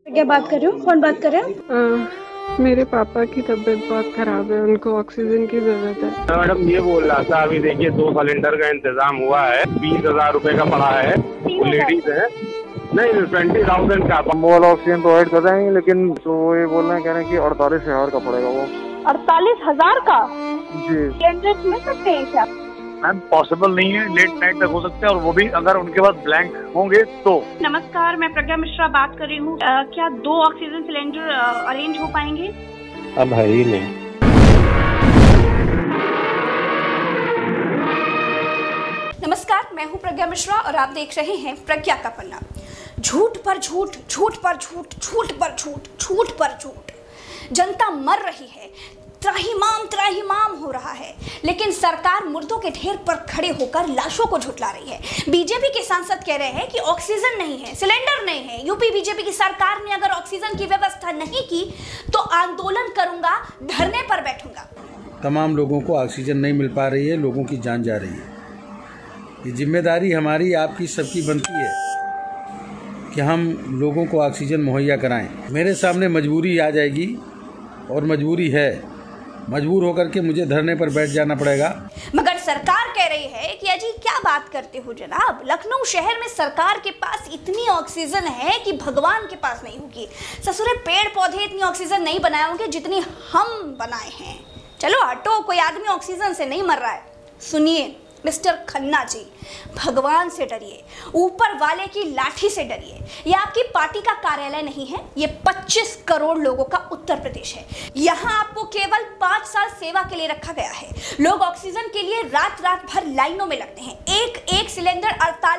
क्या बात कर रहे हो? कौन बात कर रहे हो? मेरे पापा की तबीयत बहुत खराब है, उनको ऑक्सीजन की जरूरत है। मैडम ये बोल रहा था, अभी देखिए 2 सिलेंडर का इंतजाम हुआ है, 20,000 रुपए का पड़ा है, लेडीज है नहीं 20,000 का। हम वाला ऑक्सीजन प्रोवाइड कर रहे हैं, लेकिन तो वो ये बोल रहे हैं, कह रहे हैं कि 48,000 का पड़ेगा वो। 48,000 का? जी सिलेंडर मिल सकते हैं क्या? मैम पॉसिबल नहीं है, लेट नाइट तक हो सकते हैं, और वो भी अगर उनके पास ब्लैंक होंगे तो। नमस्कार, मैं प्रज्ञा मिश्रा बात कर रही हूँ। क्या 2 ऑक्सीजन सिलेंडर अरेंज हो पाएंगे? अब है ही नहीं। नमस्कार, मैं हूं प्रज्ञा मिश्रा और आप देख रहे हैं प्रज्ञा का पन्ना। झूठ पर झूठ, झूठ पर झूठ, झूठ पर झूठ, झूठ पर झूठ। जनता मर रही है, त्राहिमाम हो रहा है, लेकिन सरकार मुर्दों के ढेर पर खड़े होकर लाशों को झुठला रही है। बीजेपी के सांसद कह रहे हैं कि ऑक्सीजन नहीं है, सिलेंडर नहीं है। यूपी बीजेपी की सरकार ने अगर ऑक्सीजन की व्यवस्था नहीं की तो आंदोलन करूंगा, धरने पर बैठूंगा। तमाम लोगों को ऑक्सीजन नहीं मिल पा रही है, लोगों की जान जा रही है। ये जिम्मेदारी हमारी, आपकी, सबकी बनती है कि हम लोगों को ऑक्सीजन मुहैया कराएं। मेरे सामने मजबूरी आ जाएगी और मजबूरी है, मजबूर होकर के मुझे धरने पर बैठ जाना पड़ेगा। मगर सरकार कह रही है कि अजी क्या बात करते हो जनाब, लखनऊ शहर में सरकार के पास इतनी ऑक्सीजन है कि भगवान के पास नहीं होगी। ससुरे पेड़ पौधे इतनी ऑक्सीजन नहीं बनाए होंगे जितनी हम बनाए हैं। चलो हटो, कोई आदमी ऑक्सीजन से नहीं मर रहा है। सुनिए मिस्टर खन्ना जी, भगवान से डरिए, ऊपर वाले की लाठी से डरिए। ये आपकी पार्टी का कार्यालय नहीं है, ये 25 करोड़ लोगों का उत्तर प्रदेश है। यहाँ आपको केवल 5 साल सेवा के लिए रखा गया है। लोग ऑक्सीजन के लिए रात भर लाइनों में लगते हैं। एक सिलेंडर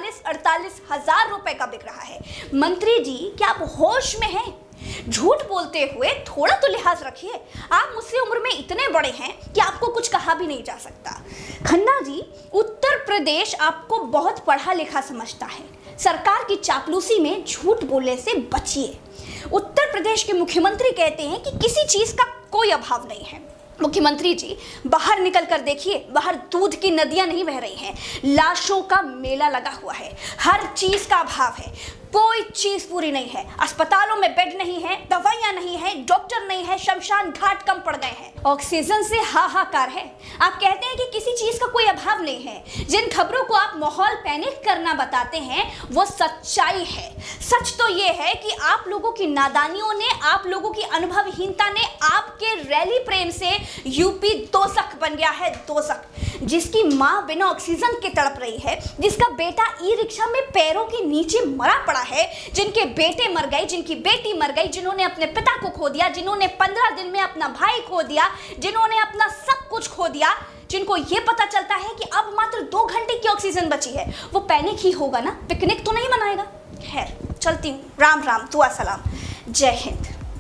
48 हजार रुपए का बिक रहा है। मंत्री जी, क्या आप होश में हैं? झूठ बोलते हुए थोड़ा तो लिहाज रखिए। आप मुझसे उम्र में इतने बड़े हैं कि आपको कुछ कहा भी नहीं जा सकता। खन्ना जी, उत्तर प्रदेश आपको बहुत पढ़ा लिखा समझता है। सरकार की चापलूसी में झूठ बोलने से बचिए। उत्तर प्रदेश के मुख्यमंत्री कहते हैं कि किसी चीज का कोई अभाव नहीं है। मुख्यमंत्री जी, बाहर निकल कर देखिए, बाहर दूध की नदियां नहीं बह रही हैं, लाशों का मेला लगा हुआ है। हर चीज का अभाव है, कोई चीज पूरी नहीं है। अस्पतालों में बेड नहीं है, दवाइयां नहीं है, डॉक्टर नहीं है, शमशान घाट कम पड़ गए हैं। ऑक्सीजन से हाहाकार है। आप कहते हैं कि किसी चीज का कोई अभाव नहीं है। जिन खबरों को आप माहौल पैनिक करना बताते हैं वो सच्चाई है। सच तो ये है कि आप लोगों की नादानियों ने, आप लोगों की अनुभवहीनता ने, आपके रैली प्रेम से यूपी दोजख बन गया है, दोजख। जिसकी माँ बिना ऑक्सीजन के तड़प रही है, जिसका बेटा ई रिक्शा में पैरों के नीचे मरा पड़ा है, जिनके बेटे मर गए, जिनकी बेटी मर गई, जिन्होंने अपने पिता को खो दिया, जिन्होंने 15 दिन में अपना भाई खो दिया, जिन्होंने अपना सब कुछ खो दिया, जिनको ये पता चलता है कि अब मात्र 2 घंटे की ऑक्सीजन बची है, वो पैनिक ही होगा ना, पिकनिक तो नहीं मनाएगा। खैर चलती हूँ, राम राम, दुआ सलाम, जय हिंद।